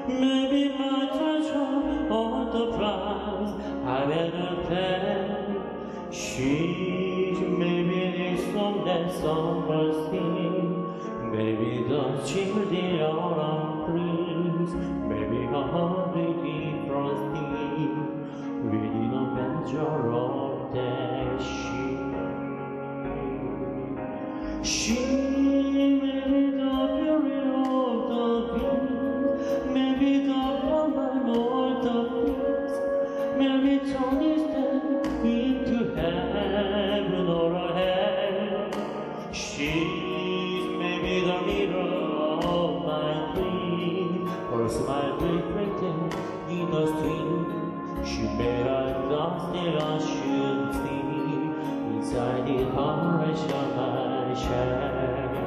Maybe my treasure or the price I've ever paid. She maybe is from that summer sea. Maybe the children are on trees. Maybe her heart is frosty. Reading a picture of that she may be the beauty of the beast, maybe the woman or the beast, maybe Tony step into heaven or hell. She's maybe the mirror of my dream, or a smile reflected in the stream. She made a dance that I should see inside the heart of my shell.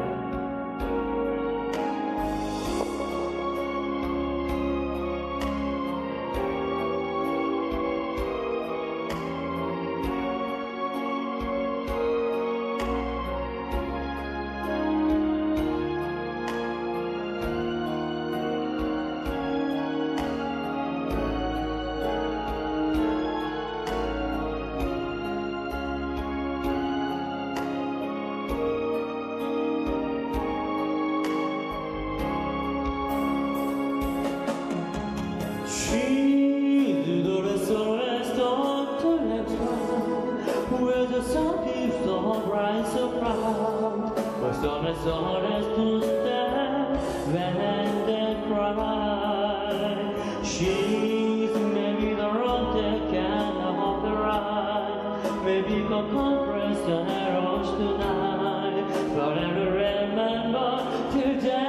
Where the sun is so bright, so proud, where sunless to stand when they cry. She's maybe the road that can hold the ride, maybe the compress and arrows tonight, forever remember today.